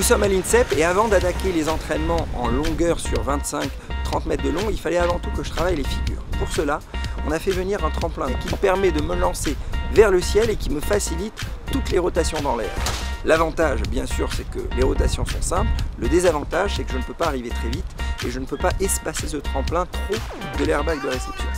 sommes à l'INSEP et avant d'attaquer les entraînements en longueur sur 25-30 mètres de long, il fallait avant tout que je travaille les figures. Pour cela, on a fait venir un tremplin qui me permet de me lancer vers le ciel et qui me facilite toutes les rotations dans l'air. L'avantage, bien sûr, c'est que les rotations sont simples. Le désavantage, c'est que je ne peux pas arriver très vite et je ne peux pas espacer ce tremplin trop de l'airbag de réception.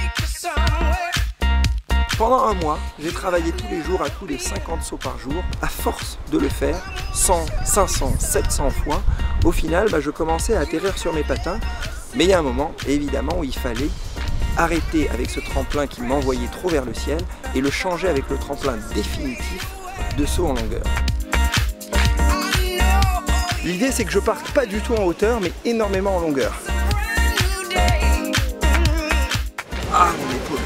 Pendant un mois, j'ai travaillé tous les jours à coups de 50 sauts par jour. À force de le faire 100, 500, 700 fois, au final, je commençais à atterrir sur mes patins. Mais il y a un moment, évidemment, où il fallait arrêter avec ce tremplin qui m'envoyait trop vers le ciel et le changer avec le tremplin définitif de saut en longueur. L'idée, c'est que je parte pas du tout en hauteur, mais énormément en longueur. Ah, mon épaule.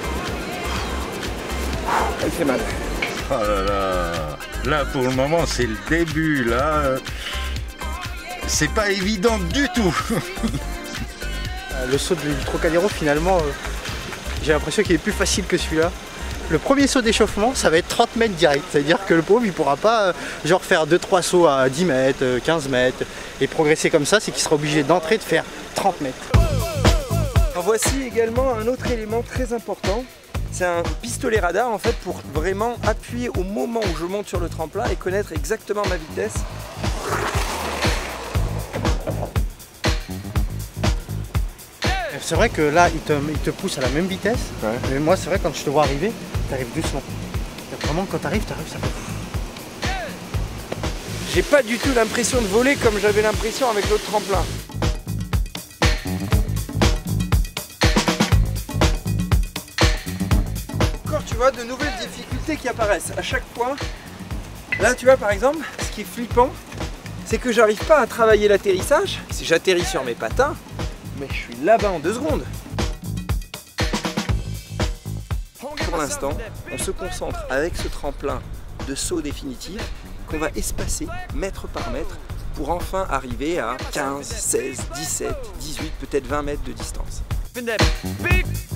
Elle fait mal. Oh là là. Là, pour le moment, c'est le début. Là, c'est pas évident du tout. Le saut de l'Trocadéro, finalement, j'ai l'impression qu'il est plus facile que celui-là. Le premier saut d'échauffement, ça va être 30 mètres direct. C'est-à-dire que le pauvre, il pourra pas genre faire 2-3 sauts à 10 mètres, 15 mètres et progresser comme ça, c'est qu'il sera obligé d'entrer de faire 30 mètres. Alors voici également un autre élément très important. C'est un pistolet radar en fait pour vraiment appuyer au moment où je monte sur le tremplin et connaître exactement ma vitesse. C'est vrai que là, il te pousse à la même vitesse, ouais. Mais moi, c'est vrai, quand je te vois arriver, tu arrives doucement. Vraiment, quand tu arrives, ça fait... J'ai pas du tout l'impression de voler comme j'avais l'impression avec l'autre tremplin. Encore, tu vois, de nouvelles difficultés qui apparaissent à chaque fois. Là, tu vois, par exemple, ce qui est flippant, c'est que j'arrive pas à travailler l'atterrissage. Si j'atterris sur mes patins, mais je suis là-bas en 2 secondes. Pour l'instant, on se concentre avec ce tremplin de saut définitif qu'on va espacer mètre par mètre pour enfin arriver à 15, 16, 17, 18, peut-être 20 mètres de distance.